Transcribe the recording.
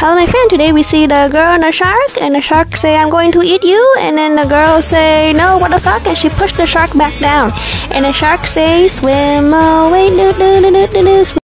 Hello my friend, today we see the girl and the shark, and the shark say, I'm going to eat you, and then the girl say, no, what the fuck, and she pushed the shark back down, and the shark say, swim away, do do do do do do.